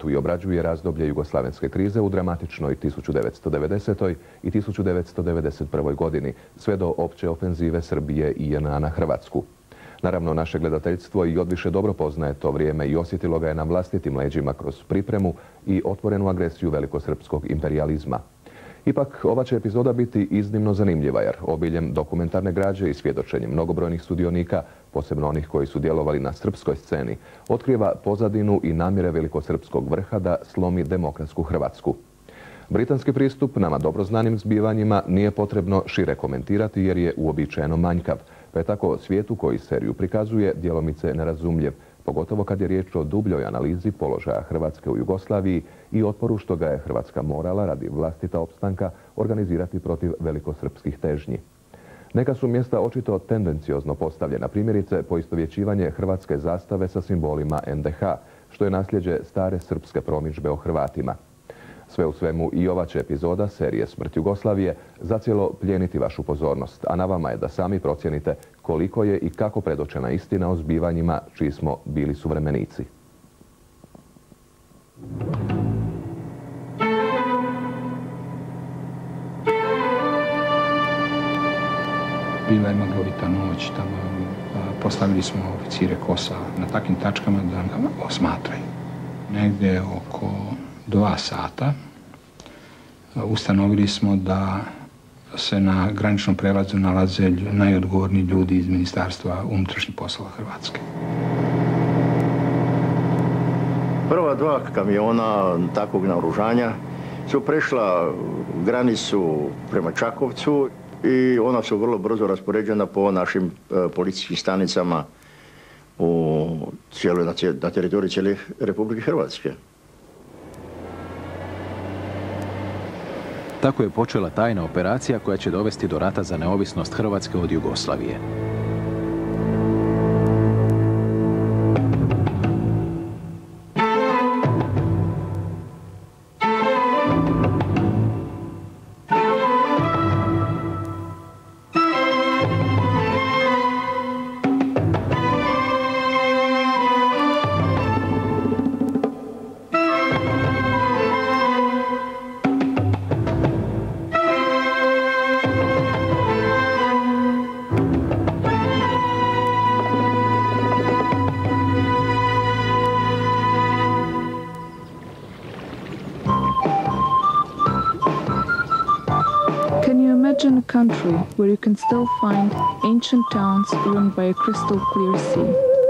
ratu i obrađuje razdoblje jugoslavenske krize u dramatičnoj 1990. i 1991. godini, sve do opće ofenzive Srbije i JNA na Hrvatsku. Naravno, naše gledateljstvo i odviše dobro poznaje to vrijeme i osjetilo ga je na vlastitim leđima kroz pripremu i otvorenu agresiju velikosrpskog imperijalizma. Ipak, ova će epizoda biti iznimno zanimljiva jer obiljem dokumentarne građe i svjedočenjem mnogobrojnih sudionika, posebno onih koji su djelovali na srpskoj sceni, otkriva pozadinu i namjere velikosrpskog vrha da slomi demokratsku Hrvatsku. Britanski pristup nama dobro znanim zbivanjima nije potrebno šire komentirati jer je uobičajeno manjkav, pa je tako svijetu koji seriju prikazuje djelomice nerazumljiv, pogotovo kad je riječ o dubljoj analizi položaja Hrvatske u Jugoslaviji i otporu što ga je Hrvatska morala radi vlastita opstanka organizirati protiv velikosrpskih težnji. Neka su mjesta očito tendenciozno postavljena, primjerice poistovjećivanje hrvatske zastave sa simbolima NDH, što je nasljeđe stare srpske promidžbe o Hrvatima. Sve u svemu i ova će epizoda serije Smrt Jugoslavije zacijelo plijeniti vašu pozornost, a na vama je da sami procijenite koliko je i kako predočena istina o zbivanjima čiji smo bili suvremenici. Bila je maglovita noć, tamo postavili smo oficire KOS-a na takvim tačkama da nam osmatraju. Negdje oko 2 sata ustanovili smo da se na graničnom prelazu nalaze najodgovorniji ljudi iz Ministarstva unutrašnjih poslova Hrvatske. Prva 2 kamiona takvog naoružanja su prešla granicu prema Čakovcu i ona su vrlo brzo raspoređena po našim policijskim stanicama na teritoriju cijele Republike Hrvatske. Tako je počela tajna operacija koja će dovesti do rata za neovisnost Hrvatske od Jugoslavije. Imagine a country where you can still find ancient towns run by a crystal clear sea.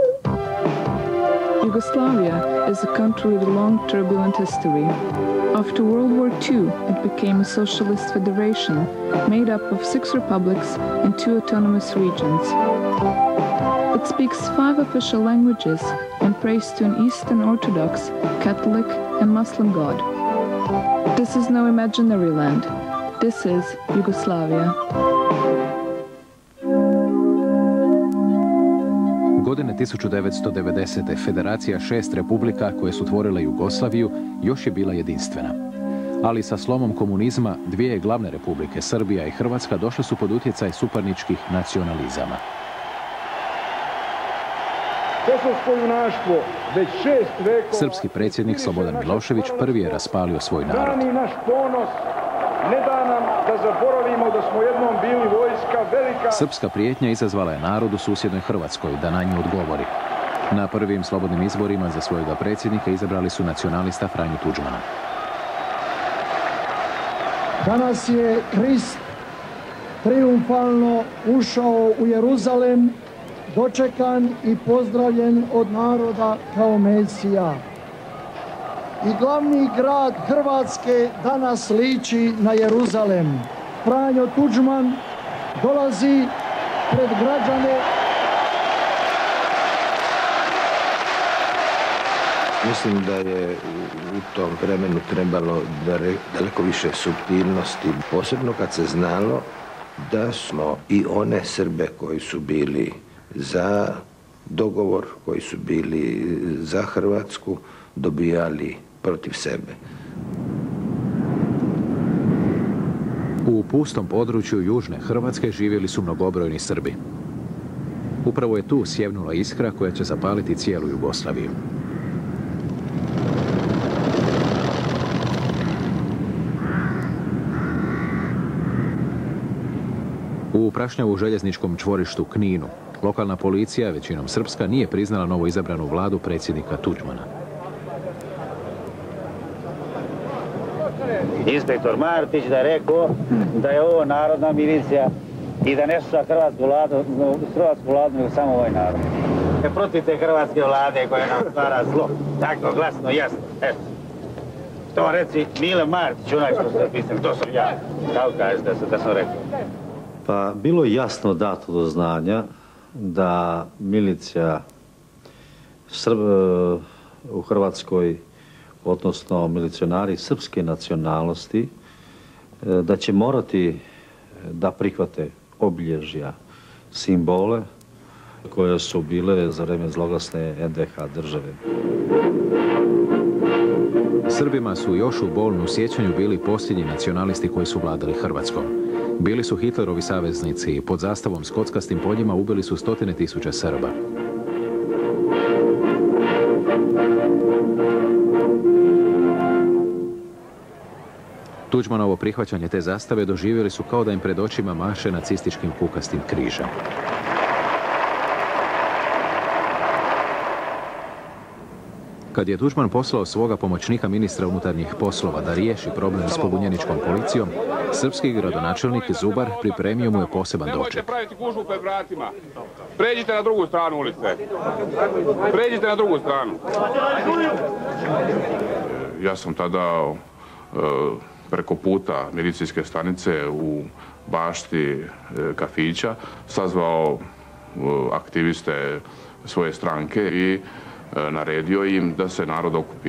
Yugoslavia is a country with a long turbulent history. After World War II, it became a socialist federation made up of 6 republics and 2 autonomous regions. It speaks 5 official languages and prays to an Eastern Orthodox, Catholic and Muslim God. This is no imaginary land. This is Yugoslavia. Godine 1990. Federacija 6 republika koje su tvorile Jugoslaviju još je bila jedinstvena. Ali sa slomom komunizma 2 glavne republike, Srbija i Hrvatska, došle su pod utjecaj suparničkih nacionalizama. Srpski predsjednik Slobodan Milošević prvi je raspalio svoj narod. Ne da nam da zaboravimo da smo jednom bili vojska velika. Srpska prijetnja izazvala je narod u susjednoj Hrvatskoj da na nju odgovori. Na prvim slobodnim izborima za svojega predsjednika izabrali su nacionalista Franju Tuđmana. Danas je Krist triumfalno ušao u Jeruzalem, dočekan i pozdravljen od naroda kao Mesija. I glavni grad Hrvatske danas liči na Jeruzalem. Franjo Tuđman dolazi pred građane. Mislim da je u tom vremenu trebalo daleko više suptilnosti, posebno kad se znalo da smo i one Srbe koji su bili za dogovor, koji su bili za Hrvatsku, dobijali protiv sebe. U pustom području južne Hrvatske živjeli su mnogobrojni Srbi. Upravo je tu sjevnula iskra koja će zapaliti cijelu Jugoslaviju. U prašnjavu u željezničkom čvorištu Kninu lokalna policija, većinom srpska, nije priznala novo izabranu vladu predsjednika Tuđmana. Inspektor Martić da je rekao da je ovo narodna milicija i da ne sluša hrvatsku vladu, nego samo ovaj narod. Protiv te hrvatske vlade koja nam stvara zlo. Tako, glasno, jasno. Eto. To reci Mile Martić, onaj što se pisam, to sam ja. Kako kažeš da sam rekao? Pa bilo je jasno dato do znanja da milicija u Hrvatskoj, odnosno milicionari srpske nacionalnosti, da će morati da prihvate obilježja, simbole koje su bile za vreme zloglasne NDH države. Srbima su još u bolnu sjećanju bili posljednji nacionalisti koji su vladali Hrvatskom. Bili su Hitlerovi saveznici i pod zastavom s kockastim poljima ubili su 100.000 Srba. Tuđmanovo prihvaćanje te zastave doživjeli su kao da im pred očima maše nacističkim kukastim križem. Kad je Tuđman poslao svoga pomoćnika ministra unutarnjih poslova da riješi problem s pobunjeničkom policijom, srpski gradonačelnik Zubar pripremio mu je poseban doček. Nemojte praviti gužvu pred vratima. Pređite na drugu stranu ulice. Pređite na drugu stranu. Ja sam tada preko puta milicijske stanice u bašti kafića sazvao aktiviste svoje stranke i naredio im da se narod okupi.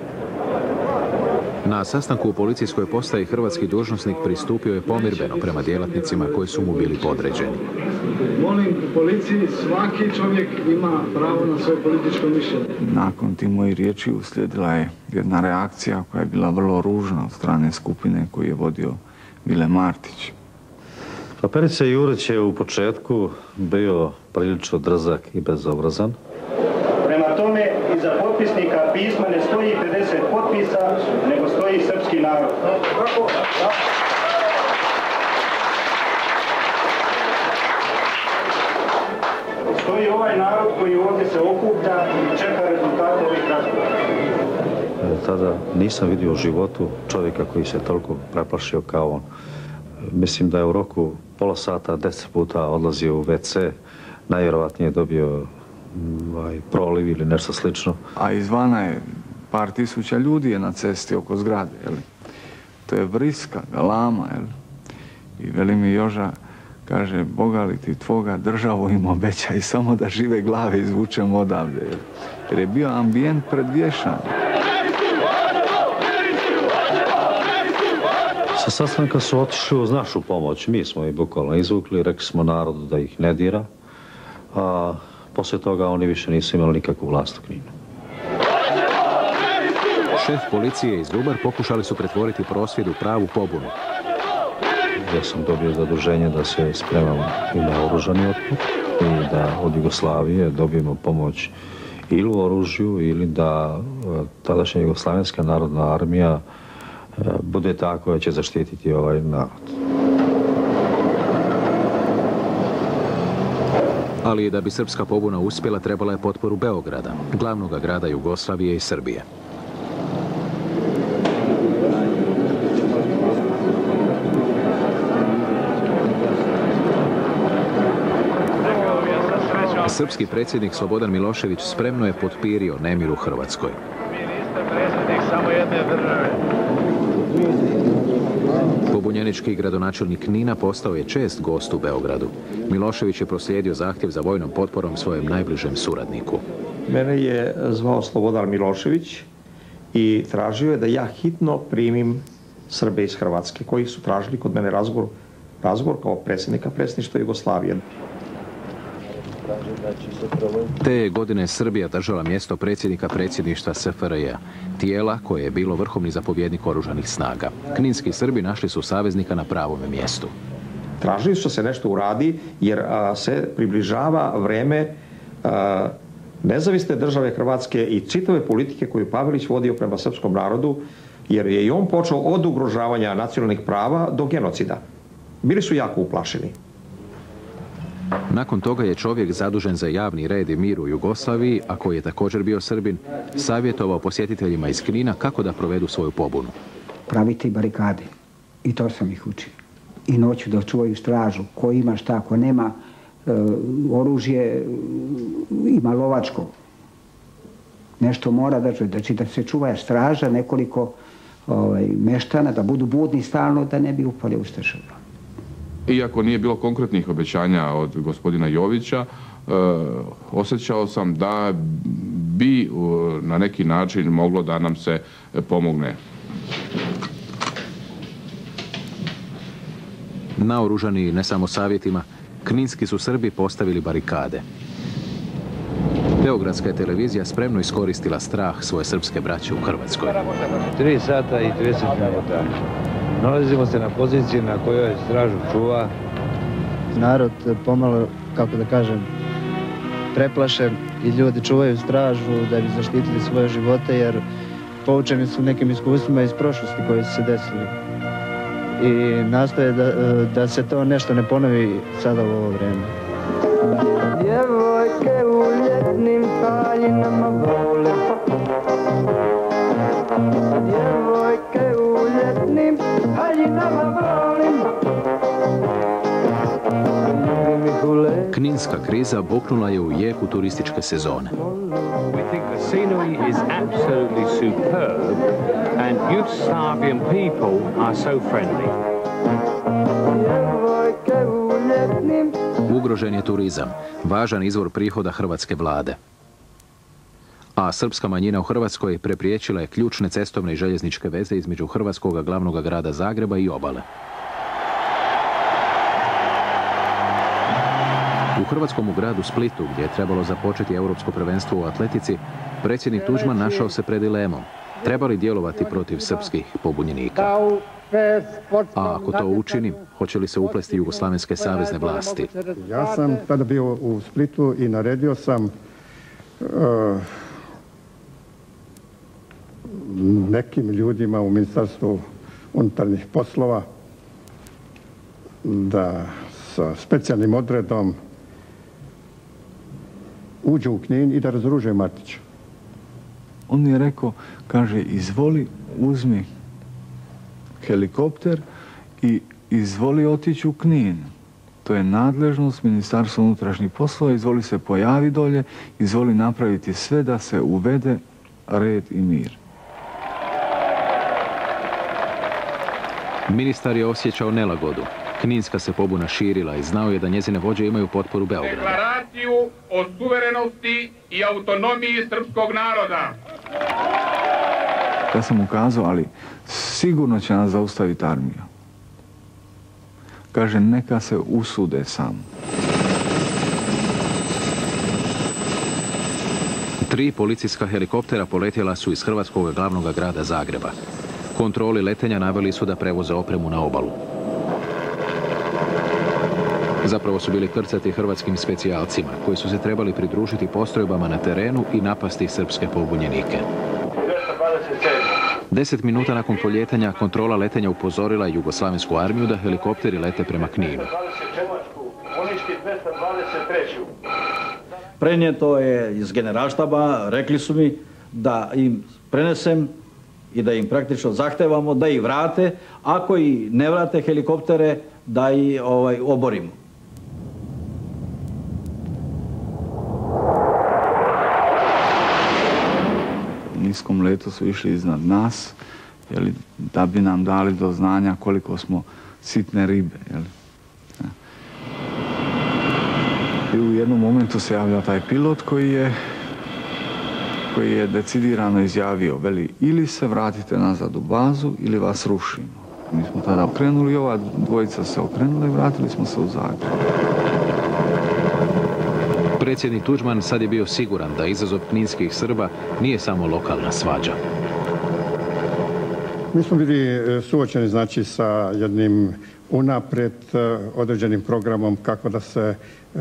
Na sastanku u policijskoj postaji hrvatski dužnosnik pristupio je pomirbeno prema djelatnicima koji su mu bili podređeni. Molim u policiji, svaki čovjek ima pravo na svoje političko mišljenje. Nakon tih mojih riječi uslijedila je jedna reakcija koja je bila vrlo ružna od strane skupine koju je vodio Mile Martić. Pa Perica Jurić je u početku bio prilično drzak i bezobrazan. Prema tome, iza potpisnika pisma ne stoji 50 potpisa, nego stoji srpski narod. Stoji ovaj narod koji ovdje se okuplja i čeka rezultate ovih razgovora. Tada nisam vidio u životu čovjeka koji se toliko preplašio kao on. Mislim da je u roku pola sata 10 puta odlazio u WC, najvjerovatnije dobio proliv ili nešto slično. A izvana je par tisuća ljudi je na cesti oko zgrade, jel? To je vriska, galama, jel? I veli mi Joža, kaže, Boga li ti tvoga državu im obećaj samo da žive glave izvučemo odavde, jel? Jer je bio ambijent pred vješanje. Sa sastanka su otišli uz našu pomoć. Mi smo ih bukvalno izvukli, rekli smo narodu da ih ne dira, a poslije toga oni više nisu imali nikakvu vlast u Kninu. Šef policije i Zubar pokušali su pretvoriti prosvjed u pravu pobunu. Ja sam dobio zaduženje da se spremam i na oružani otpor i da od Jugoslavije dobijemo pomoć ili u oružju ili da tadašnja Jugoslavenska narodna armija bude ta koja će zaštititi ovaj narod. Ali da bi srpska pobuna uspjela, trebala je potporu Beograda, glavnog grada Jugoslavije i Srbije. Srpski predsjednik Slobodan Milošević spremno je potpirio nemir u Hrvatskoj. Vi niste predsjednik samo jedne države. Pobunjenički gradonačelnik Knina postao je čest gost u Beogradu. Milošević je proslijedio zahtjev za vojnom potporom svojem najbližem suradniku. Mene je zvao Slobodan Milošević i tražio je da ja hitno primim Srbe iz Hrvatske, koji su tražili kod mene razgovor kao predsjednika predsjedništva Jugoslavije. Te je godine Srbija držala mjesto predsjednika predsjedništva SFRJ-a, tijela koje je bilo vrhovni zapovjednik oružanih snaga. Kninski Srbi našli su saveznika na pravome mjestu. Tražili su se nešto uradi jer se približava vreme nezavisne države Hrvatske i čitave politike koju Pavelić vodio prema srpskom narodu, jer je i on počeo od ugrožavanja nacionalnih prava do genocida. Bili su jako uplašeni. Nakon toga je čovjek zadužen za javni red i mir u Jugoslaviji, a koji je također bio Srbin, savjetovao posjetiteljima iz Knina kako da provedu svoju pobunu. Praviti barikade. I to sam ih učio. I noću da čuvaju stražu. Ko ima šta, ko nema oružje, ima lovačko. Nešto mora da se čuva straža, nekoliko meštana, da budu budni stalno, da ne bi upali ustaše. Iako nije bilo konkretnih obećanja od gospodina Jovića, osjećao sam da bi na neki način moglo da nam se pomogne. Naoružani ne samo savjetima, kninski su Srbi postavili barikade. Beogradska je televizija spremno iskoristila strah svoje srpske braće u Hrvatskoj. 3 sata i 30 minuta. Nalazimo se na poziciji na kojoj stražu čuva. Narod pomalo, kako da kažem, preplašen i ljudi čuvaju stražu da bi zaštitili svoje živote jer poučeni su nekim iskustvima iz prošlosti koji su se desili. I nastoje da se to nešto ne ponovi sada u ovo vreme. Djevojke u ljetnim haljinama vole, djevojke u ljetnim haljinama volim. Kninska kriza buknula je u jeku turističke sezone. We think the scenery is absolutely superb and Yugoslavian people are so friendly. Ugrožen je turizam, važan izvor prihoda hrvatske vlade. A srpska manjina u Hrvatskoj prepriječila je ključne cestovne i željezničke veze između hrvatskog glavnog grada Zagreba i obale. U hrvatskom gradu Splitu, gdje je trebalo započeti europsko prvenstvo u atletici, predsjednik Tuđman našao se pred dilemom. Treba li djelovati protiv srpskih pobunjenika? A ako to učini, hoće li se uplesti jugoslavenske savezne vlasti? Ja sam tada bio u Splitu i naredio sam nekim ljudima u Ministarstvu unutarnjih poslova da sa specijalnim odredom uđu u Knin i da razoruže Martića. On mi je rekao, kaže, izvoli, uzmi helikopter i izvoli otići u Knin. To je nadležnost Ministarstva unutrašnjih poslova, izvoli se pojavi dolje, izvoli napraviti sve da se uvede red i mir. Ministar je osjećao nelagodu. Kninska se pobuna širila i znao je da njezine vođe imaju potporu Beograda. Deklaraciju o suverenosti i autonomiji srpskog naroda. Ja sam mu kazao, ali sigurno će nas zaustaviti armija. Kaže, neka se usude samo. 3 policijska helikoptera poletjela su iz hrvatskog glavnog grada Zagreba. Kontroli letenja naveli su da prevoze opremu na obalu. Zapravo su bili krcati hrvatskim specijalcima, koji su se trebali pridružiti postrojbama na terenu i napasti srpske pobunjenike. 10 minuta nakon poljetanja kontrola letenja upozorila jugoslavensku armiju da helikopteri lete prema Kninu. Prenijeto je iz generalštaba, rekli su mi da im prenesem i da im praktično zahtevamo da ih vrate, ako i ne vrate helikoptere, da ih oborimo. U niskom letu su išli iznad nas, da bi nam dali do znanja koliko smo sitne ribe. I u jednom momentu se javlja taj pilot koji je decidirano izjavio, veli, ili se vratite nazad u bazu ili vas rušimo. Mi smo tada okrenuli i ova dvojica se okrenula i vratili smo se u Zagreb. Predsjednik Tuđman sad je bio siguran da izazov kninskih Srba nije samo lokalna svađa. Mi smo bili suočeni, znači, sa jednim unaprijed određenim programom kako da se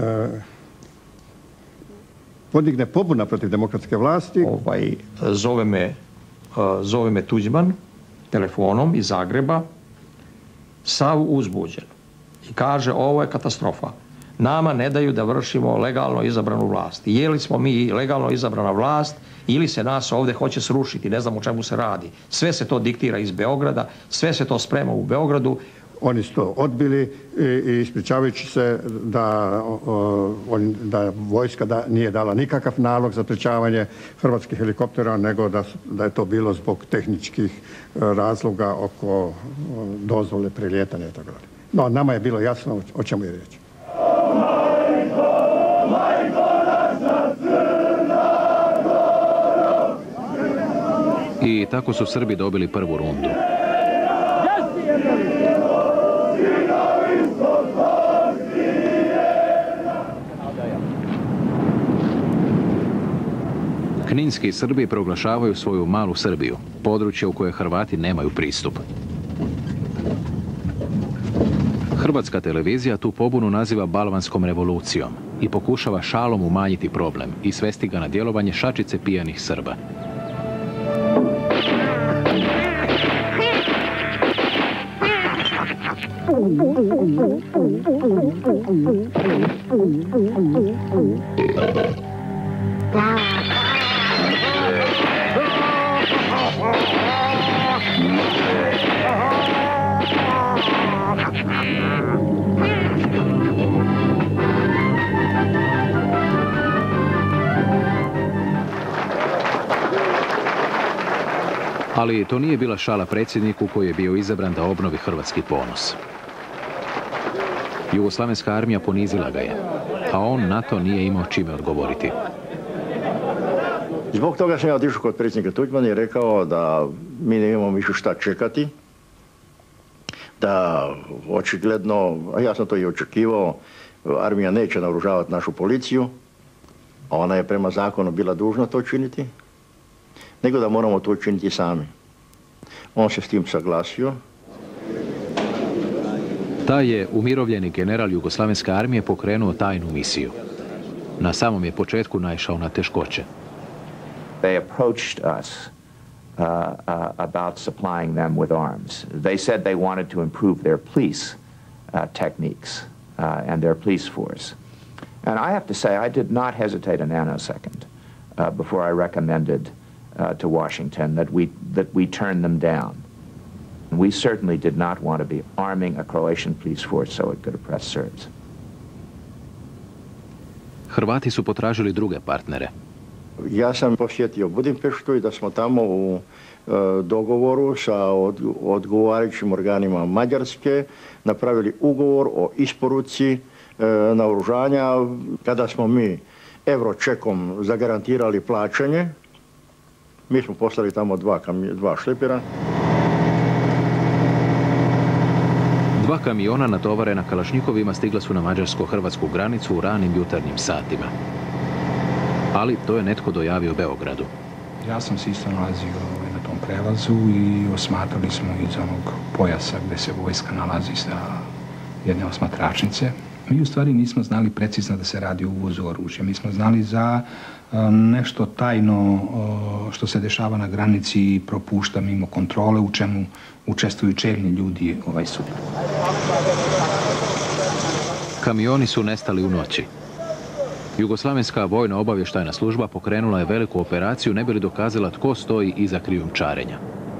podigne pobuna protiv demokratske vlasti. Zove me Tuđman telefonom iz Zagreba, sav uzbuđen. I kaže, ovo je katastrofa. nama ne daju da vršimo legalno izabranu vlast. Je li smo mi legalno izabrana vlast ili se nas ovdje hoće srušiti, ne znam o čemu se radi. Sve se to diktira iz Beograda, sve se to sprema u Beogradu. Oni su to odbili i ispričavajući se da vojska nije dala nikakav nalog za sprečavanje hrvatskih helikoptera, nego da je to bilo zbog tehničkih razloga oko dozvole prelijetanja itd. No, nama je bilo jasno o čemu je riječ. I tako su Srbi dobili prvu rundu. Kninski Srbi proglašavaju svoju malu Srbiju, područje u koje Hrvati nemaju pristup. Hrvatska televizija tu pobunu naziva balvanskom revolucijom i pokušava šalom umanjiti problem i svesti ga na djelovanje šačice pijanih Srba. Ali to nije bila šala predsjedniku koji je bio izabran da obnovi hrvatski ponos. Jugoslavenska armija ponizila ga je, a on na to nije imao čime odgovoriti. Zbog toga sam ja otišao kod predsjednika Tuđmana i rekao da mi ne imamo više šta čekati, da očigledno, a ja sam to i očekivao, armija neće naoružavati našu policiju, a ona je prema zakonu bila dužna to činiti, nego da moramo to učiniti sami. On se s tim saglasio. Taj je umirovljeni general Jugoslavenske armije pokrenuo tajnu misiju. Na samom je početku naišao na teškoće. They approached us about supplying them with arms. They said they wanted to improve their police techniques and their police force. And I have to say, I did not hesitate a nanosecond before I recommended to Washington that we turn them down. We certainly did not want to be arming a Croatian police force so it could oppress Serbs. Hrvati su potražili druge partnere. Ja sam posjetio Budimpeštu i da smo tamo u dogovoru sa odgovarajućim organima Mađarske napravili ugovor o isporuci naoružanja. Kada smo mi Euročekom zagarantirali plaćanje, mi smo poslali tamo dva šlepera. 2 kamiona natovarena kalašnjikovima stigla su na mađarsko-hrvatsku granicu u ranim jutarnjim satima. Ali to je netko dojavio u Beogradu. Ja sam se isto nalazio na tom prelazu i osmatrali smo iz onog pojasa gdje se vojska nalazi sa jedne osmatračnice. Mi u stvari nismo znali precizno da se radi o uvozu oružja. Mi smo znali za nešto tajno što se dešava na granici i propušta mimo kontrole, u čemu učestvuju čelni ljudi suda. Kamioni su nestali u noći. Jugoslavenska vojna obavještajna služba pokrenula je veliku operaciju ne bi li dokazala tko stoji iza krijumčarenja.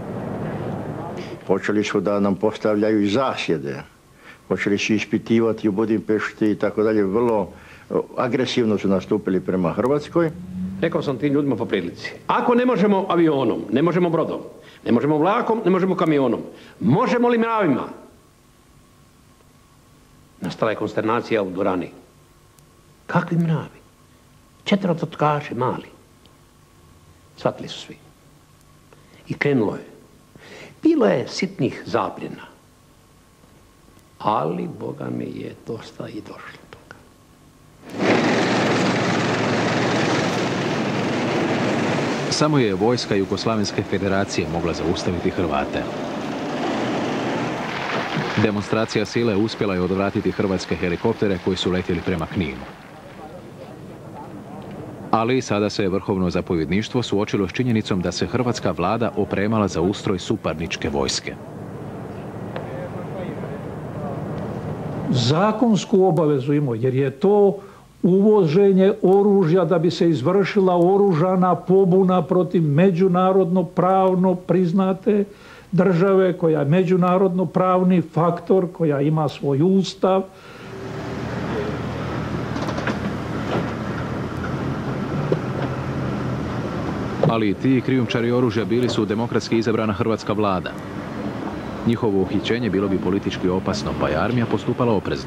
Počeli su da nam postavljaju i zasjede. Počeli su ispitivati u Budimpešti i tako dalje. Vrlo agresivno su nastupili prema Hrvatskoj. Rekao sam tim ljudima po prilici. Ako ne možemo avionom, ne možemo brodom, ne možemo vlakom, ne možemo kamionom, možemo li mravima? Nastala je konsternacija u dvorani. Kakvi mravi? 4 totkaši mali. Shvatili su svi. I krenulo je. Bilo je sitnih zapljena. Ali, Boga mi je dosta i došlo toga. Samo je vojska Jugoslavenske federacije mogla zaustaviti Hrvate. Demonstracija sile uspjela je odvratiti hrvatske helikoptere koji su letjeli prema Kninu. Ali sada se vrhovno zapovjedništvo suočilo s činjenicom da se hrvatska vlada opremala za ustroj suparničke vojske. zakonsku obavezu imao, jer je to uvoženje oružja da bi se izvršila oružana pobuna protiv međunarodno pravno priznate države, koja je međunarodno pravni faktor, koja ima svoj ustav. Ali i ti krijumčari oružja bili su demokratski izabrana hrvatska vlada. Njihovo uhićenje bilo bi politički opasno, pa je armija postupala oprezno.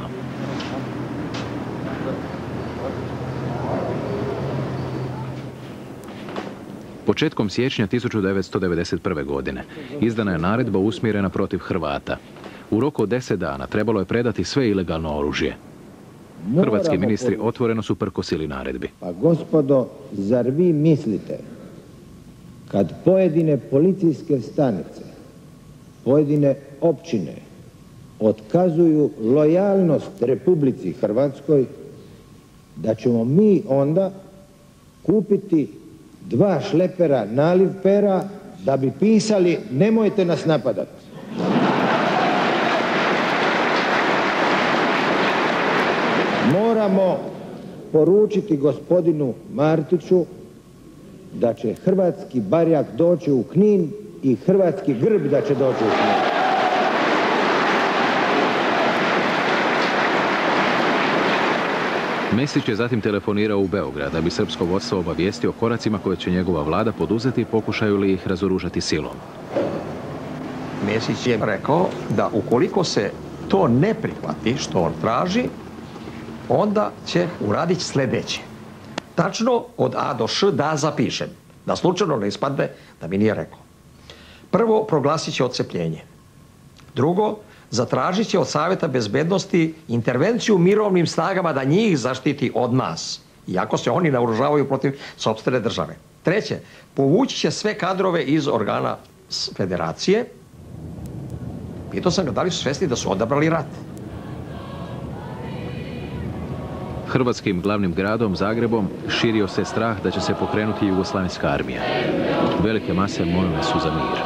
Početkom siječnja 1991. godine izdana je naredba usmjerena protiv Hrvata. U roku od 10 dana trebalo je predati sve ilegalno oružje. Hrvatski ministri otvoreno su prkosili naredbi. Pa gospodo, zar vi mislite kad pojedine policijske stanice, pojedine općine otkazuju lojalnost Republici Hrvatskoj, da ćemo mi onda kupiti 2 šlepera naliv pera da bi pisali nemojte nas napadati. Moramo poručiti gospodinu Martiću da će hrvatski barjak doći u Knin i hrvatski grb da će doći u Knin. Mesić je zatim telefonirao u Beograd da bi srpsko vodstvo obavijestio o koracima koje će njegova vlada poduzeti, pokušaju li ih razoružati silom. Mesić je rekao da ukoliko se to ne prihvati što on traži, onda će uraditi sljedeće. Tačno od A do Š da zapišem, da slučajno ne ispadne da mi nije rekao. Prvo, proglasit će odcepljenje. Drugo, zatražit će od Savjeta bezbednosti intervenciju mirovnim snagama da njih zaštiti od nas, iako se oni naoružavaju protiv sopstvene države. Treće, povući će sve kadrove iz organa federacije. Pitao sam ga da li su svjesni da su odabrali rat. Hrvatskim glavnim gradom, Zagrebom, širio se strah da će se pokrenuti jugoslavenska armija. Velike mase molile su za mir.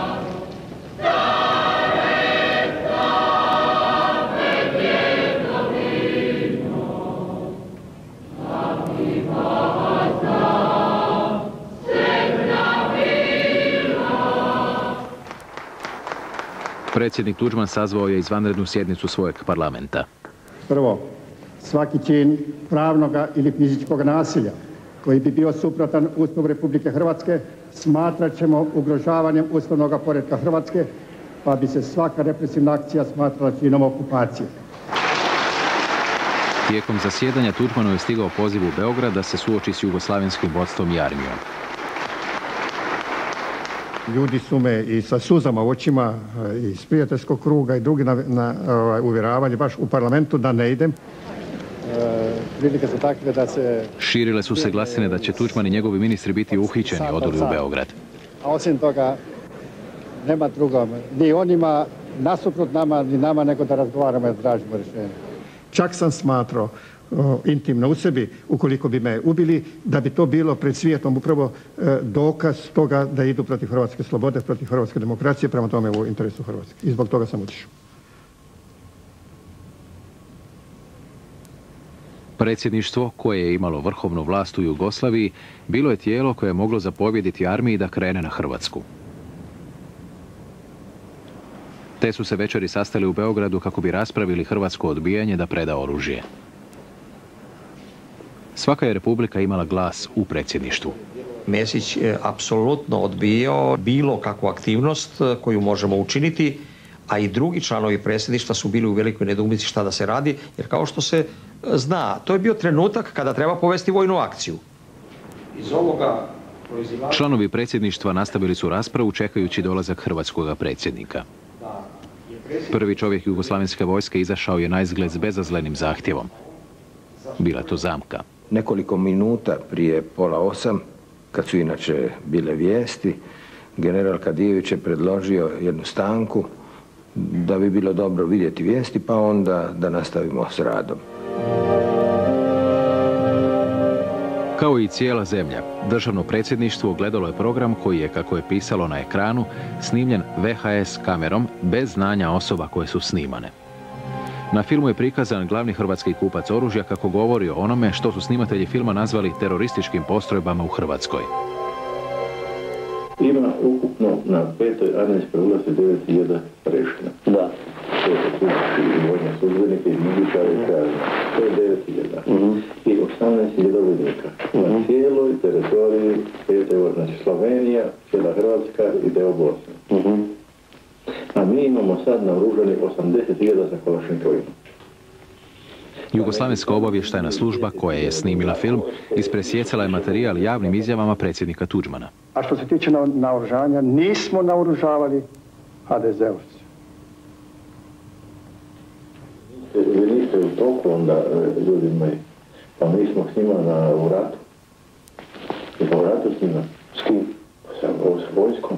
Predsjednik Tuđman sazvao je izvanrednu sjednicu svojeg parlamenta. Prvo, svaki čin pravnoga ili fizičkog nasilja koji bi bio suprotan Ustavu Republike Hrvatske smatrat ćemo ugrožavanjem ustavnog poretka Hrvatske, pa bi se svaka represivna akcija smatrala činom okupacije. Tijekom zasjedanja Tuđmanu je stigao poziv u Beograd da se suoči s jugoslavenskim vodstvom i armijom. Ljudi su me i sa suzama u očima iz prijateljskog kruga i drugi uvjeravali baš u parlamentu da ne idem. Prilike su takve da se... Širile su se glasine da će Tuđman i njegovi ministri biti uhićeni odoli u Beograd. A osim toga, nema drugom, ni onima nasuprot nama, ni nama, nego da razgovaramo i tražimo rješenje. Čak sam smatrao intimno u sebi, ukoliko bi me ubili, da bi to bilo pred svijetom upravo dokaz toga da idu protiv hrvatske slobode, protiv hrvatske demokracije, prema tome u interesu Hrvatske. I zbog toga sam otišao. Predsjedništvo, koje je imalo vrhovnu vlast u Jugoslaviji, bilo je tijelo koje je moglo zapovjediti armiji da krene na Hrvatsku. Te su se večeri sastali u Beogradu kako bi raspravili hrvatsko odbijanje da preda oružje. Svaka je republika imala glas u predsjedništvu. Mesić je apsolutno odbijao bilo kakvu aktivnost koju možemo učiniti, a i drugi članovi predsjedništva su bili u velikoj nedoumici šta da se radi, jer kao što se zna, to je bio trenutak kada treba povesti vojnu akciju. Iz ovoga članovi predsjedništva nastavili su raspravu čekajući dolazak hrvatskog predsjednika. Prvi čovjek jugoslavenske vojske izašao je naizgled s bezazlenim zahtjevom. Bila to zamka. Nekoliko minuta prije 7:30, kad su inače bile vijesti, general Kadijević je predložio jednu stanku da bi bilo dobro vidjeti vijesti, pa onda da nastavimo s radom. Kao i cijela zemlja, državno predsjedništvo gledalo je program koji je, kako je pisalo na ekranu, snimljen VHS kamerom bez znanja osoba koje su snimane. Na filmu je prikazan glavni hrvatski kupac oružja kako govori o onome što su snimatelji filma nazvali terorističkim postrojbama u Hrvatskoj. Ima ukupno na 5. armijskoj ulasti 9.000 prešina. Da. To je kući i vojne službenike, i miličare i kazne. To je 9.000. I 18.000 vojnika. Na cijeloj teritoriji svijetevo, znači Slovenija, cijela Hrvatska i deo Bosne. A mi imamo sad naoružani 80.000 sa kalašnjikovima. Jugoslavenska obavještajna služba koja je snimila film ispresjecala je materijal javnim izjavama predsjednika Tuđmana. A što se tiče naoružanja, nismo naoružavali HDZ-ovci. Vi niste u toku onda, ljudi moji, pa mi smo s njima u ratu. I u ratu s njima. S kim? S vojskom.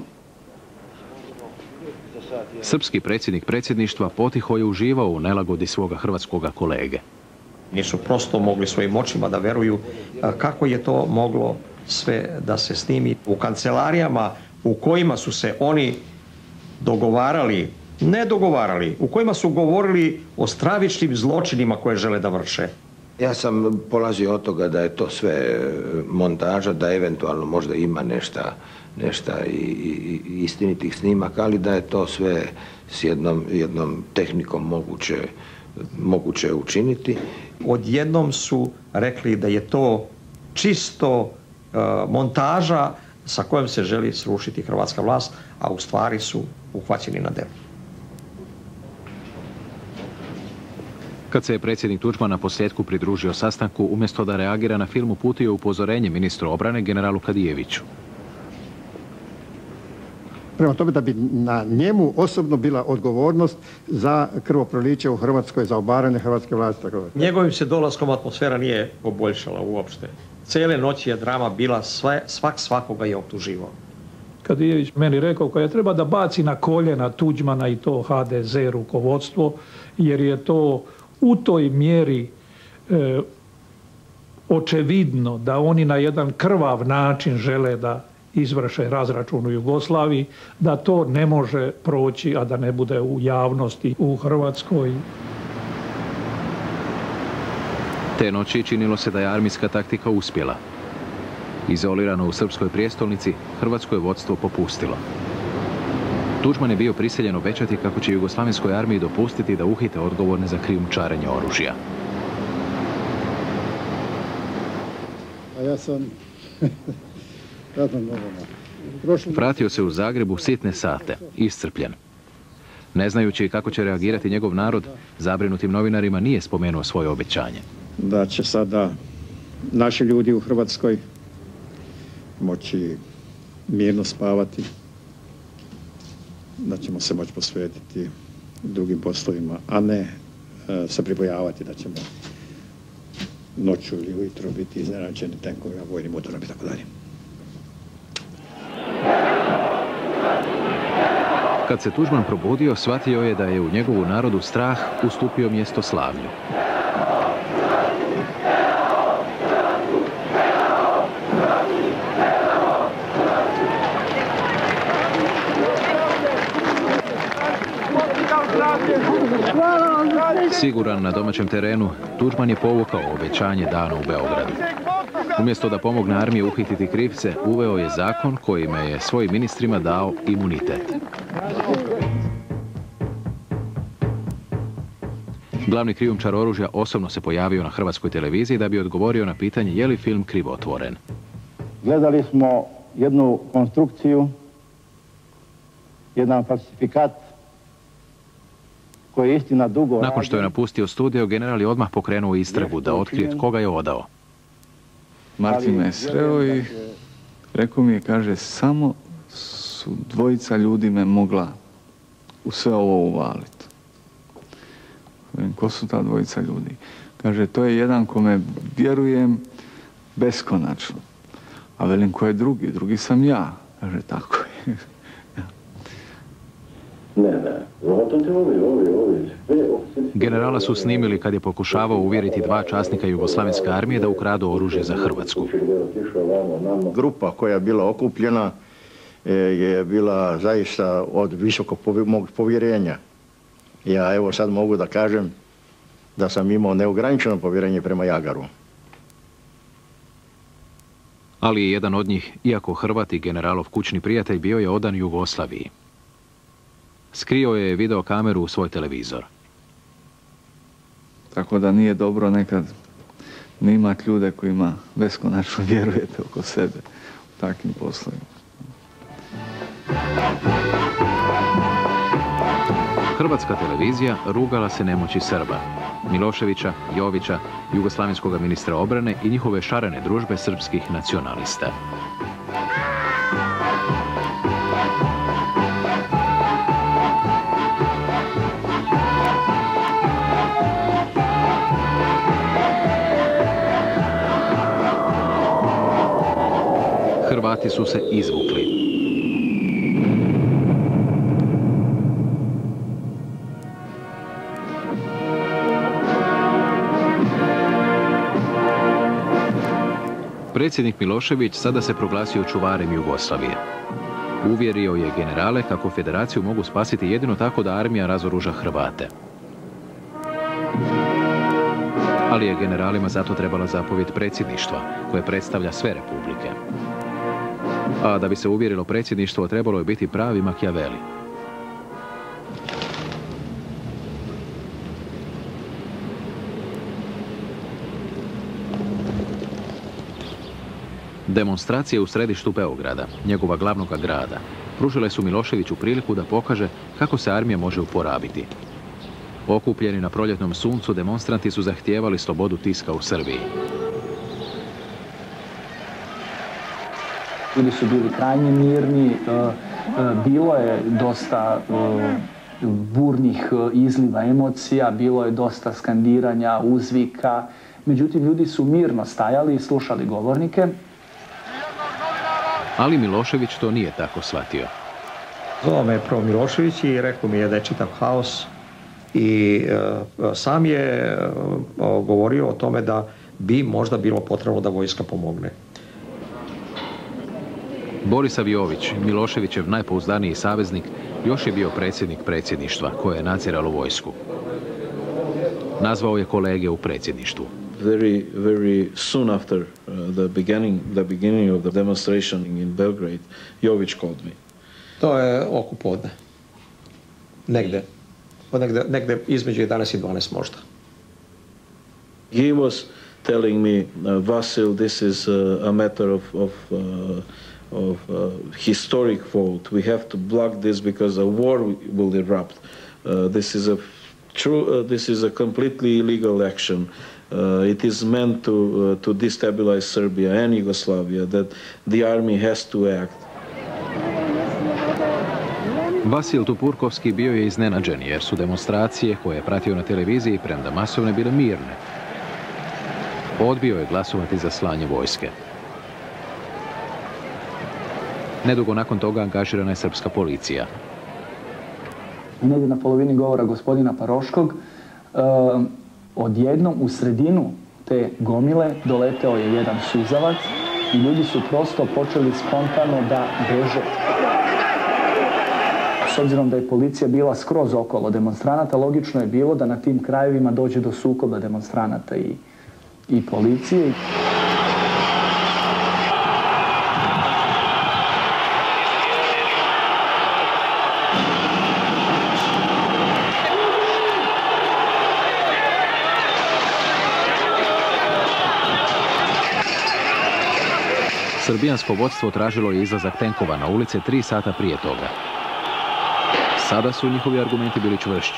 Srpski predsjednik predsjedništva potiho je uživao u nelagodi svoga hrvatskoga kolege. Nisu prosto mogli svojim očima da veruju kako je to moglo sve da se snimi u kancelarijama u kojima su se oni dogovarali, ne dogovarali, u kojima su govorili o stravičnim zločinima koje žele da vrše. Ja sam polazio od toga da je to sve montaža, da eventualno možda ima nešto i istinitih snimaka, ali da je to sve s jednom tehnikom moguće učiniti. Odjednom su rekli da je to čisto montaža sa kojom se želi srušiti hrvatska vlast, a u stvari su uhvaćeni na delu. Kad se je predsjednik Tuđman na posljedku pridružio sastanku, umjesto da reagira na film, uputio upozorenje ministru obrane generalu Kadijeviću. Prema tome da bi na njemu osobno bila odgovornost za krvoproliće u Hrvatskoj, za obaranje hrvatske vlasti. Njegovim se dolaskom atmosfera nije poboljšala uopšte. Cijele noći je drama bila, svakoga je optuživao. Kadijević meni rekao koja treba da baci na koljena Tuđmana i to HDZ rukovodstvo, jer je to u toj mjeri očevidno da oni na jedan krvav način žele da izvrše razračun u Jugoslaviji, da to ne može proći, a da ne bude u javnosti u Hrvatskoj. Te noći činilo se da je armijska taktika uspjela. Izolirano u srpskoj prijestolnici, hrvatsko je vodstvo popustilo. Tuđman je bio prisiljen obećati kako će jugoslavenskoj armiji dopustiti da uhite odgovorne za krijumčarenje oružja. A ja sam... Vratio se u Zagreb u sitne sate, iscrpljen. Ne znajući kako će reagirati njegov narod, zabrinutim novinarima nije spomenuo svoje obećanje. Da će sada naši ljudi u Hrvatskoj moći mirno spavati, da ćemo se moći posvetiti drugim poslovima, a ne se pribojavati da ćemo noću ili ujutro biti iznenađeni tenkovima, vojnim motorom i tako dalje. Kad se Tuđman probudio, shvatio je da je u njegovu narodu strah ustupio mjesto slavlju. Siguran na domaćem terenu, Tuđman je povukao obećanje dano u Beogradu. Umjesto da pomogne armiji uhititi krivce, uveo je zakon kojime je svojim ministrima dao imunitet. Glavni krijumčar oružja osobno se pojavio na hrvatskoj televiziji da bi odgovorio na pitanje je li film krivotvoren. Gledali smo jednu konstrukciju, jedan falsifikat koji je istina dugo rađen. Nakon što je napustio studio, general je odmah pokrenuo istragu da otkrije tko ga je odao. Martin me sreo i rekao mi je, kaže, samo su dvojica ljudi me mogla u sve ovo uvaliti. Ko su ta dvojica ljudi? Kaže, to je jedan kome vjerujem beskonačno. A velim, ko je drugi? Drugi sam ja. Kaže, tako je. Generala su snimili kad je pokušavao uvjeriti dva časnika Jugoslavenske armije da ukradu oružje za Hrvatsku. Grupa koja je bila okupljena je bila zaista od visokog povjerenja. Ja evo sad mogu da kažem da sam imao neograničeno povjerenje prema Jagaru. Ali je jedan od njih, iako Hrvat i generalov kućni prijatelj, bio je odan Jugoslaviji. Skrio je videokameru u svoj televizor. Tako da nije dobro nekad ne imati ljude kojima beskonačno vjerujete oko sebe u takvim poslovima. Hrvatska televizija rugala se nemoći Srba, Miloševića, Jovića, jugoslavenskog ministra obrane i njihove šarene družbe srpskih nacionalista. Hrvati su se izvukli. Predsjednik Milošević sada se proglasio čuvarem Jugoslavije. Uvjerio je generale kako federaciju mogu spasiti jedino tako da armija razoruža Hrvate. Ali je generalima zato trebala zapovjed predsjedništva, koje predstavlja sve republike. A da bi se uvjerilo predsjedništvo, trebalo je biti pravi Machiavelli. Demonstracije u središtu Beograda, njegova glavnoga grada, pružile su Miloševiću priliku da pokaže kako se armija može uporabiti. Okupljeni na proljetnom suncu, demonstranti su zahtijevali slobodu tiska u Srbiji. Ljudi su bili krajnje mirni, bilo je dosta burnih izliva emocija, bilo je dosta skandiranja, uzvika. Međutim, ljudi su mirno stajali i slušali govornike. Ali Milošević to nije tako shvatio. Zvao me prvo Milošević i rekao mi je da je čitav haos i sam je govorio o tome da bi možda bilo potrebno da vojska pomogne. Borisav Jović, Miloševićev najpouzdaniji saveznik, još je bio predsjednik predsjedništva koje je nadziralo vojsku. Nazvao je kolege u predsjedništvu. Very soon after the beginning of the demonstration in Belgrade, Jović called me. To je oko podne. Negde između 11 i 12 možda. He was telling me, Vasil, this is a matter of historic fault. We have to block this because a war will erupt. This is a completely illegal action. It is meant to destabilize Serbia and Yugoslavia, that the army has to act. Vasil Tupurkovski bio je iznenađen jer su demonstracije koje je pratio na televiziji premda masovne bile mirne. Odbio je glasovati za slanje vojske. Nedugo nakon toga angažirana je srpska policija. Negdje na polovini govora gospodina Paroškog, odjednom u sredinu te gomile doleteo je jedan suzavac i ljudi su prosto počeli spontano da beže. S obzirom da je policija bila skroz okolo demonstranata, logično je bilo da na tim krajevima dođe do sukoba demonstranata i policije. Srbijansko vodstvo tražilo je izlazak tenkova na ulice 3 sata prije toga. Sada su njihovi argumenti bili čvršći.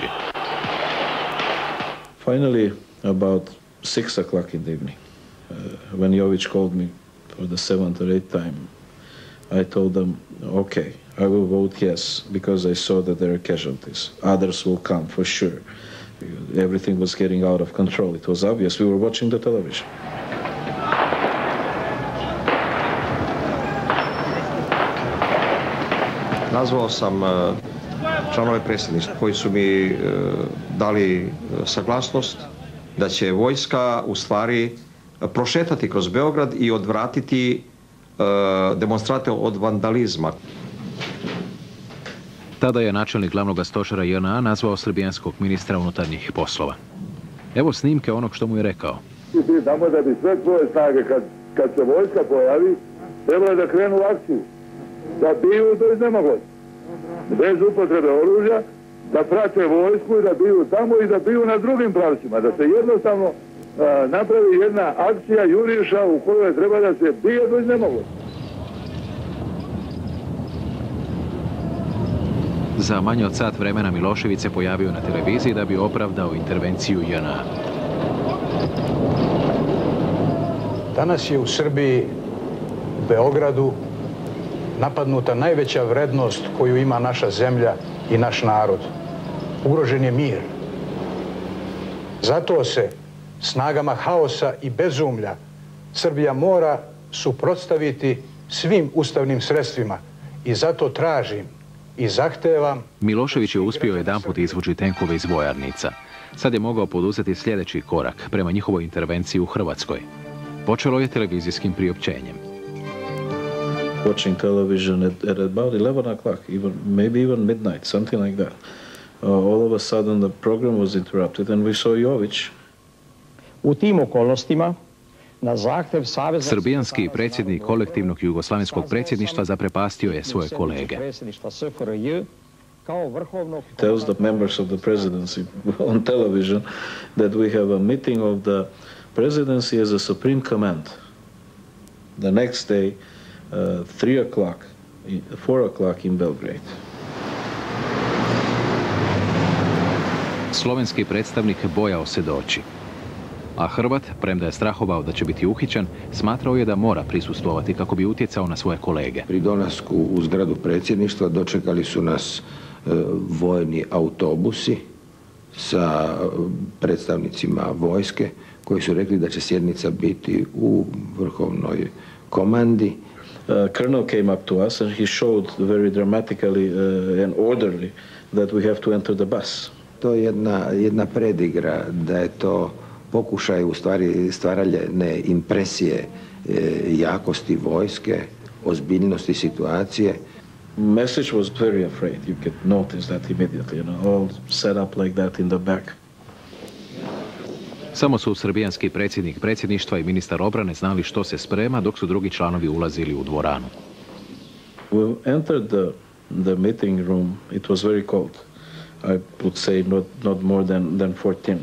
Finally, about 6 o'clock in the evening, when Jović called me for the 7th or 8th time, I told them, okay, I will vote yes, because I saw that there are casualties. Others will come, for sure. Everything was getting out of control. It was obvious. We were watching the television. Nazvao sam članove predsjedništva koji su mi dali saglasnost da će vojska u stvari prošetati kroz Beograd i odvratiti demonstrante od vandalizma. Tada je načelnik glavnog stožera JNA nazvao srbijanskog ministra unutarnjih poslova. Evo snimke onog što mu je rekao. Tamo da bi sve svoje snage, kad se vojska pojavi, trebalo je da krenu u akciju. Da biju do iznemoglosti. Bez upotrebe oružja, da prate vojsku i da biju tamo i da biju na drugim pravcima. Da se jednostavno napravi jedna akcija juriša u kojoj treba da se bije do iznemoglosti. Za manje od sat vremena Milošević se pojavio na televiziji da bi opravdao intervenciju JNA. Danas je u Srbiji, u Beogradu, napadnuta najveća vrednost koju ima naša zemlja i naš narod. Ugrožen je mir. Zato se snagama haosa i bezumlja Srbija mora suprotstaviti svim ustavnim sredstvima i zato tražim i zahtevam... Milošević je uspio jedanput izvući tenkove iz vojarnica. Sad je mogao poduzeti sljedeći korak prema njihovoj intervenciji u Hrvatskoj. Počelo je televizijskim priopćenjem. Watching television at about 11 o'clock, maybe even midnight, something like that. All of a sudden the program was interrupted and we saw Jović. U tim okolnostima na zahtjev Saveza... Srbijanski predsjednik kolektivnog jugoslavenskog predsjedništva zaprepastio je svoje kolege. Tells the members of the presidency on television that we have a meeting of the presidency as a supreme command. The next day, 3 o'clock, 4 o'clock in Belgrade. Slovenski predstavnik bojao se doći. A Hrvat, premda je strahovao da će biti uhićen, smatrao je da mora prisustvovati kako bi utjecao na svoje kolege. Pri dolasku u zgradu predsjedništva dočekali su nas vojni autobusi sa predstavnicima vojske koji su rekli da će sjednica biti u vrhovnoj komandi. Colonel came up to us and he showed very dramatically and orderly that we have to enter the bus. To je jedna predigra, da je to pokušaj u stvari stvaranja impresije jakosti vojske, ozbiljnosti situacije. Message was very afraid. You could notice that immediately, all set up like that in the back. Samo su srbijanski predsjednik predsjedništva i ministar obrane znali što se sprema, dok su drugi članovi ulazili u dvoranu. We entered the meeting room. It was very cold. I would say not more than 14.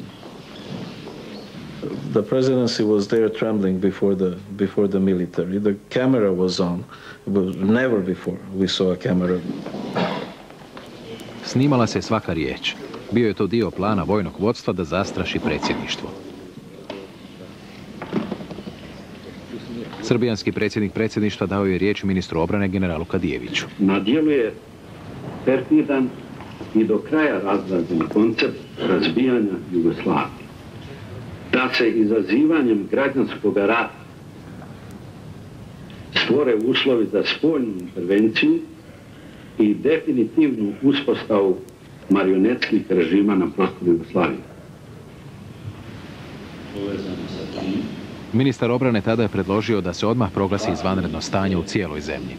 The presidency was there trembling before the military. The camera was on. Never before we saw a camera. Snimala se svaka riječ. Bio je to dio plana vojnog vodstva da zastraši predsjedništvo. Srbijanski predsjednik predsjedništva dao je riječ ministru obrane generalu Kadijeviću. Na dijelu je perfidan i do kraja razrađen koncept razbijanja Jugoslavije. Da se izazivanjem građanskog rata stvore uslovi za spoljnu intervenciju i definitivnu uspostavu marionetskih režima na prostoru Jugoslavije. Ministar obrane tada je predložio da se odmah proglasi izvanredno stanje u cijeloj zemlji.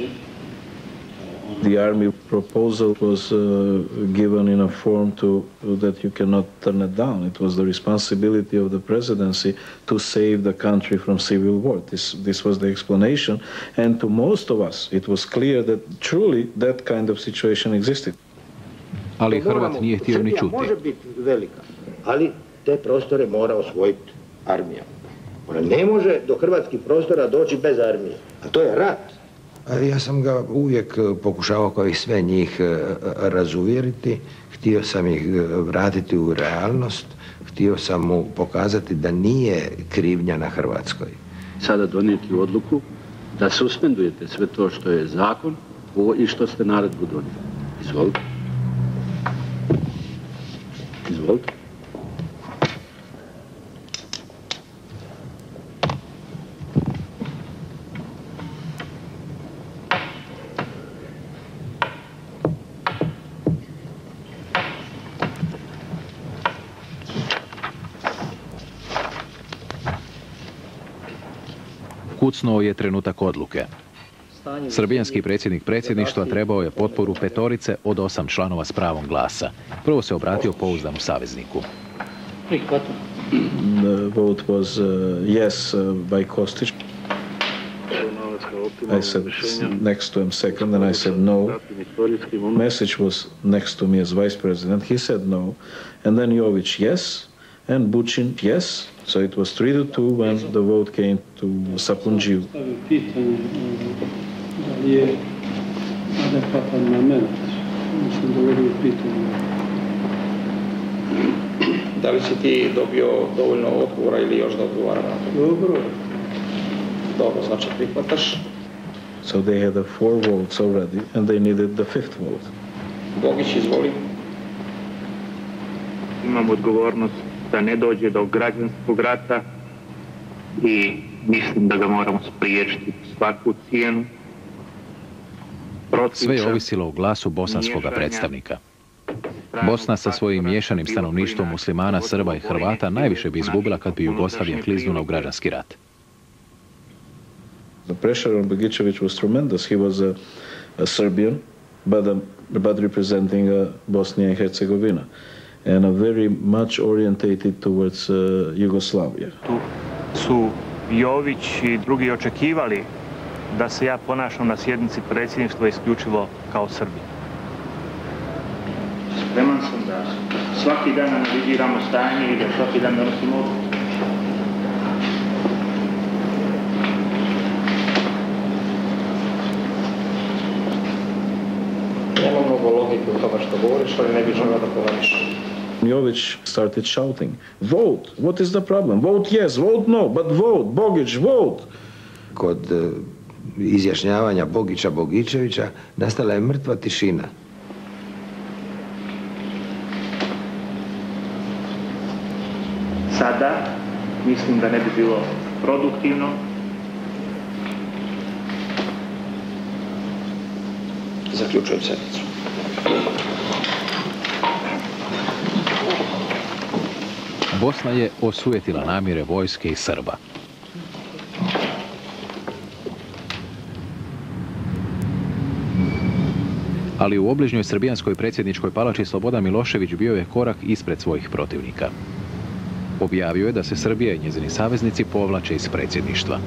The army proposal was given in a form that you cannot turn it down. It was the responsibility of the presidency to save the country from civil war. This was the explanation, and to most of us it was clear that truly that kind of situation existed. Ali Hrvat nije htio ni čuti. Može biti velika, ali te prostore mora osvojiti armija. Ona ne može do hrvatskih prostora doći bez armije, a to je rat. Ja sam ga uvijek pokušavao kao i sve njih razuvjeriti, htio sam ih vratiti u realnost, htio sam mu pokazati da nije krivnja na Hrvatskoj. Sada donijeti odluku da suspendujete sve to što je zakon i što ste naredbu donijeli. Izvolite. Izvolite. Kucnuo je trenutak odluke. Srbijanski predsjednik predsjedništva trebao je potporu 5 od 8 članova s pravom glasa. Prvo se obratio pouzdanu savezniku. The vote was yes by Kostić. I said next to him second, and I said no. Mesić was next to me as vice president. He said no. And then Jović yes, and Bučin yes. So it was 3-2 when the vote came to Sapunđiju. Da li si ti dobio dovoljno odgovora ili još da odgovara na to? Dobro. Dobro, znači prihvataš. So they had 4 votes already and they needed the 5th vote. Bogić, izvoli. Imam odgovornost da ne dođe do građanskog rata i mislim da ga moramo spriječiti svaku cijenu. Sve je ovisilo o glasu bosanskoga predstavnika. Bosna sa svojim miješanim stanovništvom muslimana, Srba i Hrvata najviše bi izgubila kad bi Jugoslavija kliznula u građanski rat. The pressure on Begićević was tremendous. He was a Serbian, but representing Bosnia and Herzegovina, and very much orientated towards Yugoslavia. Tu su Jović i drugi očekivali da se ja ponašam na sjednici predsjedništva isključivo kao Srbin. Spreman sam da svaki dan analiziramo stanje i da svaki dan donosimo odluku. Nema mnogo logike u tome što govoriš, ali ne bih želeo da polemišem. Jović started shouting, vote, what is the problem? Vote yes, vote no, but vote, Bogić, vote. Kod izjašnjavanja Bogića, Bogićevića nastala je mrtva tišina. Sada mislim da ne bi bilo produktivno. Zaključujem sjednicu. Bosna je osujetila namjere vojske i Srba. Ali u obližnjoj srbijanskoj predsjedničkoj palači Slobodan Milošević bio je korak ispred svojih protivnika. Objavio je da se Srbija i njezini saveznici povlače iz predsjedništva.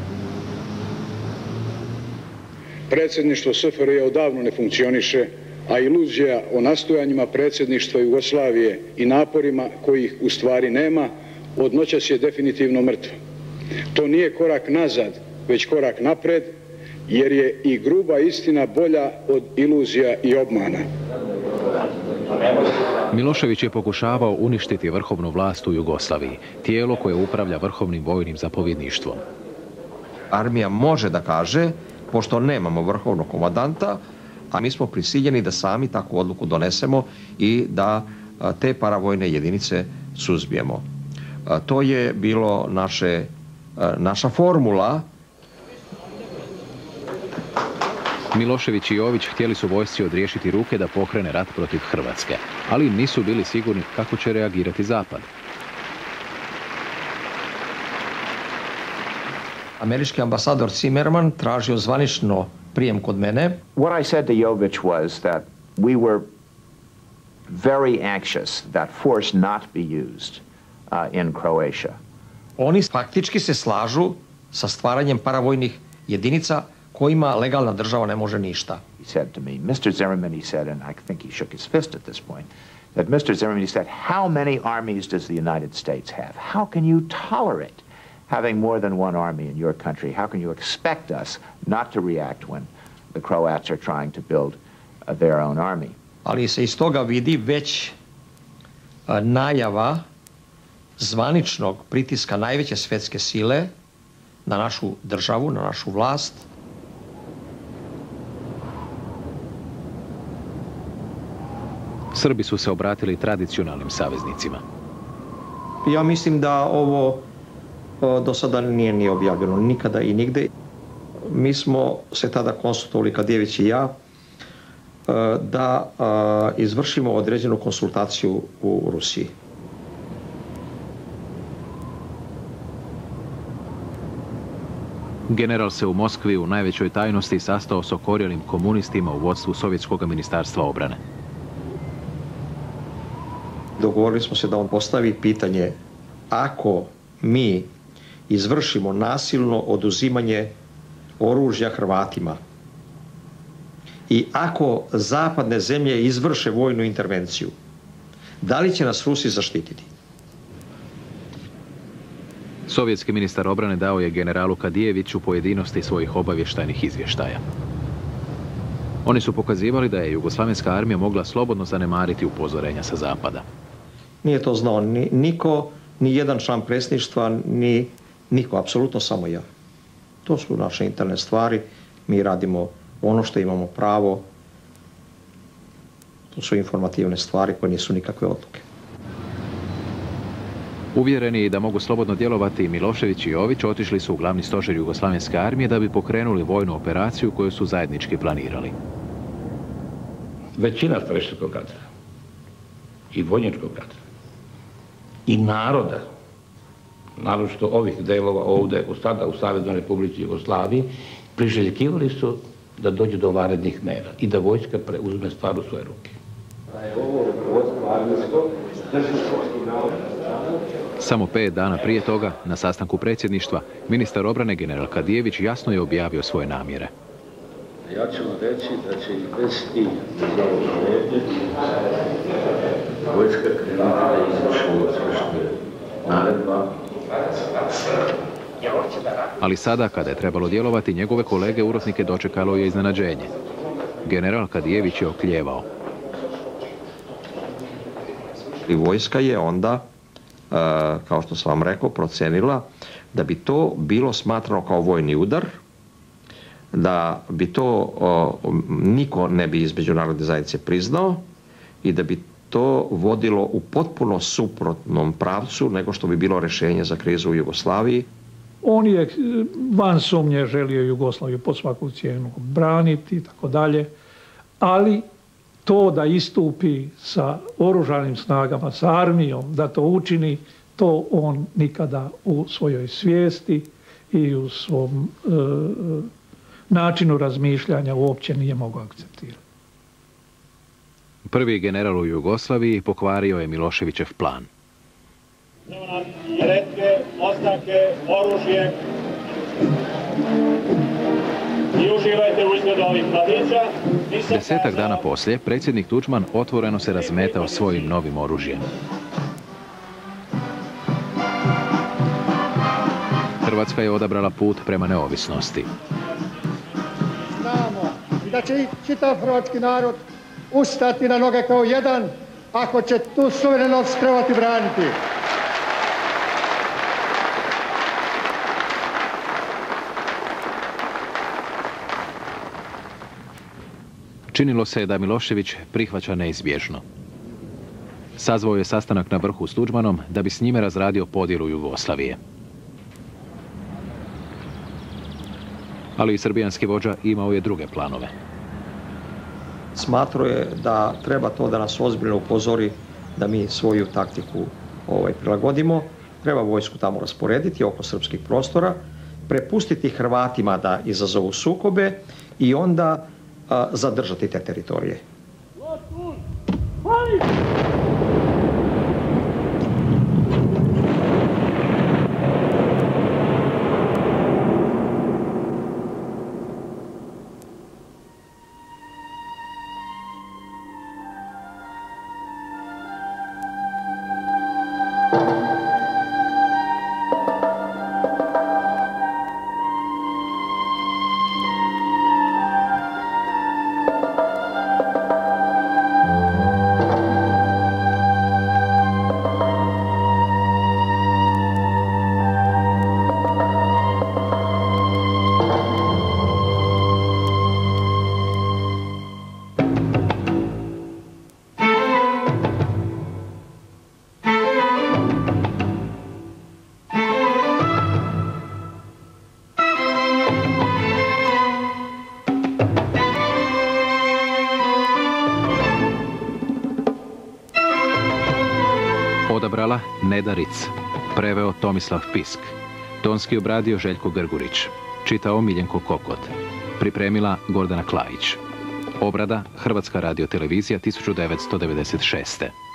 Predsjedništvo SFRJ odavno ne funkcioniše, a iluzija o nastojanjima predsjedništva Jugoslavije i naporima kojih u stvari nema, od noćas je definitivno mrtvo. To nije korak nazad, već korak napred, jer je i gruba istina bolja od iluzija i obmana. Milošević je pokušavao uništiti vrhovnu vlast u Jugoslaviji, tijelo koje upravlja vrhovnim vojnim zapovjedništvom. Armija može da kaže, pošto nemamo vrhovnog komandanta, a mi smo prisiljeni da sami takvu odluku donesemo i da te paravojne jedinice suzbijemo. To je bilo naša formula. Milošević i Jović htjeli su vojsci odriješiti ruke da pokrene rat protiv Hrvatske, ali nisu bili sigurni kako će reagirati Zapad. Američki ambasador Zimmerman tražio zvanično prijem kod mene. What I said to Jović was that we were very anxious that force not be used in Croatia. Oni faktički se slažu sa stvaranjem paravojnih jedinica kojima legalna država ne može ništa. He said to me, Mr. Zimmerman, he said, and I think he shook his fist at this point, that Mr. Zimmerman, he said, how many armies does the United States have? How can you tolerate having more than one army in your country? How can you expect us not to react when the Croats are trying to build their own army? Ali se iz toga vidi već najava zvaničnog pritiska najveće svjetske sile na našu državu, na našu vlast. Srbi su se obratili tradicionalnim saveznicima. Ja mislim da ovo do sada nije ni objavljeno nikada i nigde. Mi smo se tada konsultovali, Kadijević i ja, da izvršimo određenu konsultaciju u Rusiji. General se u Moskvi u najvećoj tajnosti sastao s okorjelim komunistima u vodstvu Sovjetskog ministarstva obrane. Dogovorili smo se da on postavi pitanje ako mi izvršimo nasilno oduzimanje oružja Hrvatima i ako zapadne zemlje izvrše vojnu intervenciju, da li će nas Rusi zaštititi? Sovjetski ministar obrane dao je generalu Kadijeviću pojedinosti svojih obavještajnih izvještaja. Oni su pokazivali da je jugoslavenska armija mogla slobodno zanemariti upozorenja sa zapada. Nije to znao niko, ni jedan član predsjedništva, ni niko, apsolutno samo ja. To su naše interne stvari, mi radimo ono što imamo pravo, to su informativne stvari koje nisu nikakve odluke. Uvjereni da mogu slobodno djelovati, Milošević i Jović otišli su u glavni stožer jugoslavenske armije da bi pokrenuli vojnu operaciju koju su zajednički planirali. Većina streljačkog kadra i vojničkog kadra i naroda, naročito ovih delova ovdje, sada u Saveznoj Republici Jugoslaviji, priželjkivali su da dođe do vanrednih mera i da vojska preuzme stvar u svoje ruke. Samo 5 dana prije toga, na sastanku predsjedništva, ministar obrane general Kadijević jasno je objavio svoje namjere. Ja ću vam reći da će i bez tih završenje vojska krenuti da izvrši naredba. Ali sada, kada je trebalo djelovati, njegove kolege urotnike dočekalo je iznenađenje. General Kadijević je oklijevao. I vojska je onda, kao što sam vam rekao, procenila da bi to bilo smatrano kao vojni udar, da bi to niko ne bi iz međunarodne zajednice priznao i da bi to vodilo u potpuno suprotnom pravcu nego što bi bilo rješenje za krizu u Jugoslaviji. On je van sumnje želio Jugoslaviju pod svaku cijenu braniti i tako dalje, ali to da istupi sa oružanim snagama, sa armijom, da to učini, to on nikada u svojoj svijesti i u svom načinu razmišljanja uopće nije mogao akceptirati. Prvi general u Jugoslaviji pokvario je Miloševićev plan. Retke, oznake, oružje i uživajte u izgledu ovih mladića. 10-tak dana poslije, predsjednik Tuđman otvoreno se razmetao svojim novim oružjem. Hrvatska je odabrala put prema neovisnosti. Znamo i da će čitav hrvatski narod ustati na noge kao jedan ako će tu suverenost trebati braniti. Činilo se da Milošević prihvaća neizbježno. Sazvao je sastanak na vrhu s Tuđmanom da bi s njime razradio podjelu Jugoslavije. Ali i srbijanski vođa imao je druge planove. Smatrao je da treba to da nas ozbiljno upozori da mi svoju taktiku prilagodimo. Treba vojsku tamo rasporediti oko srpskih prostora, prepustiti Hrvatima da izazovu sukobe i onda zadržati te teritorije. Odabrala Neda Ric, preveo Tomislav Pisk, tonski obradio Željko Grgurić, čitao Miljenko Kokot, pripremila Gordana Klajić. Obrada Hrvatska radiotelevizija 1996.